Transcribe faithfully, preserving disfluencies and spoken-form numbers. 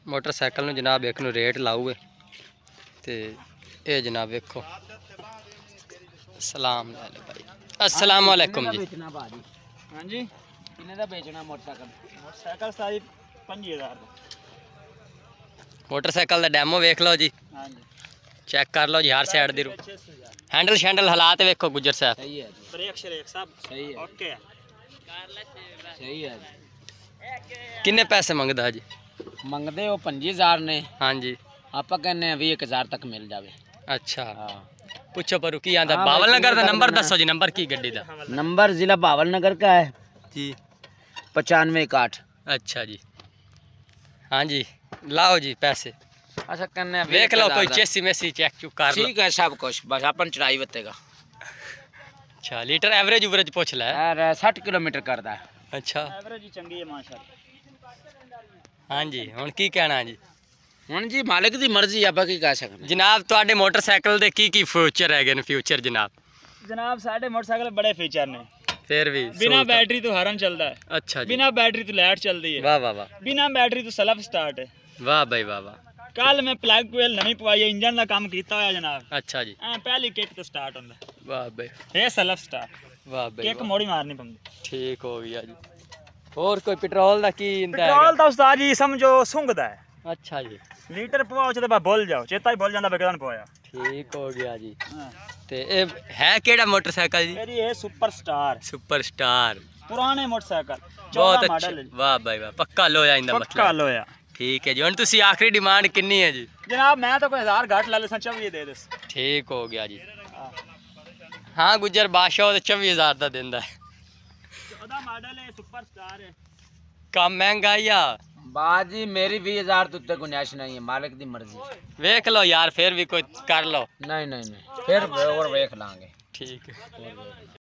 Motorcycle नूं जनाब एक नूं रेट लाऊए ते ये जनाब वेखो सलाम भाई अस्सलाम वालेकुम जी। हाँ जी किन्ने दा बेचना मोटरसाइकिल? मोटरसाइकिल सारी पंजी हज़ार दा। मोटरसाइकिल दा डेमो वेख लो जी, हाँ जी चेक कर लो जी हर साइड दी हैंडल शैंडल हालात वेखो गुजर साहब। सही है जी। ब्रेक श्रेक सब सही है। ओके है सही है जी। किन्ने पैसे मंगदा जी? मंगदे हो पंजी हज़ार ने। हाँ जी आप कहने बीस हज़ार तक मिल जावे। अच्छा हाँ पूछो पर की आंदा हाँ बावल भाई, नगर दा किन्ने नंबर तक दसो जी, नंबर की गड्डी दा? नंबर जिला बावल नगर का है जी पचानवे इकाठ। अच्छा जी हाँ जी लाओ जी पैसे। अच्छा कहने देख लो कोई चेसी मेसी चेक चुक कर लो। ठीक है सब कुछ बस अपन चढ़ाई बतेगा। अच्छा लीटर एवरेज उवरेज पूछ ले। यार साठ किलोमीटर करता है। अच्छा एवरेज चंगी है माशाल्लाह। हाँ जी हुण की कहना जी? हुण जी मालिक दी मर्जी आपां की कह सकने जनाब तुहाडे मोटरसाइकिल दे की की फ्यूचर हैगे ने? फ्यूचर जनाब जनाब साढ़े मोटरसाइकिल बड़े फीचर ने। फिर भी बिना बैटरी तो हॉर्न चलता है। अच्छा जी बिना बैटरी तो लाइट चलती है। वाह वाह वाह बिना बैटरी तो सेल्फ स्टार्ट है। वाह भाई वाह वाह। कल मैं प्लग कोयल नवी पवाई है, इंजन का काम किया होया जनाब। अच्छा जी ऐ पहली किक तो स्टार्ट होंदा वाह भाई है सेल्फ स्टार्ट। वाह भाई किक वाह। मोड़ी मारनी पौंदी। ठीक हो गया जी। और कोई पेट्रोल दा की इंदा पेट्रोल तो उस्ताद जी समझो सुंघदा है। अच्छा जी लीटर पवाओ तो बस भुल जाओ, चेता ही भुल जांदा बेकदन पवाया। ठीक हो गया जी। हां ते ए है केड़ा मोटरसाइकिल जी? मेरी है सुपर स्टार। सुपर स्टार पुराने मोटरसाइकिल बहुत चौदह अच्छा। मॉडल है। वाह भाई वाह पक्का लोया इंदा पक्का मतलब। लोया ठीक है जी हुण तुसी आखिरी डिमांड कितनी है जी? जनाब मैं तो कोई हजार घाट ला ले चौबी दे दे। ठीक हो गया जी। हाँ गुजर बादशाह तो चौबी हज़ार का दिंदा है। चौदह मॉडल है सुपर स्टार है। कम महंगा या बाजी मेरी बीस हज़ार तो उत्ते गुंजाइश नहीं है, मालिक दी मर्जी। वेख लो यार फिर भी कोई कर लो। नहीं नहीं नहीं फिर और वेख लांगे। ठीक है।